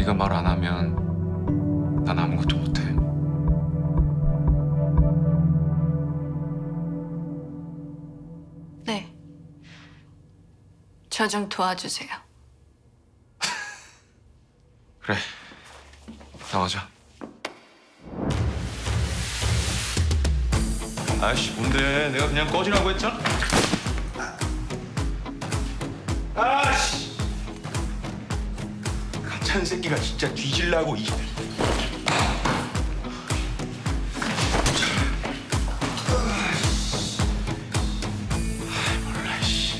네가 말 안 하면 난 아무것도 못해. 네. 저 좀 도와주세요. 그래, 나가자. 아이씨, 뭔데? 내가 그냥 꺼지라고 했잖아. 아씨, 가찬 새끼가 진짜 뒤질라고 이. 몰라, 씨.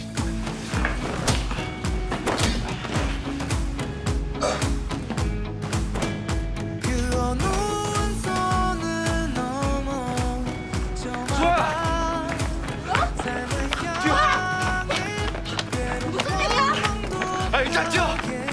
아이, 자, 뛰어!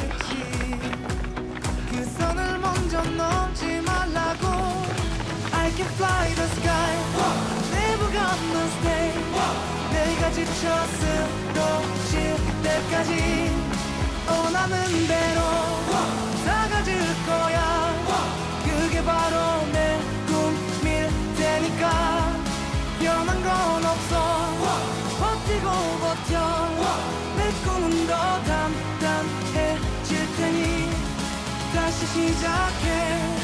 그 선을 먼저 넘지 말라고. I can fly the sky, never gonna stay. 내가 지쳐 쓰러질 때까지 원하는 대로 다 가질 거야. 그게 바로 내 꿈일 테니까 변한 건 없어. 버티고 버텨. 내 꿈은 더 단단해질 테니 다시 시작해.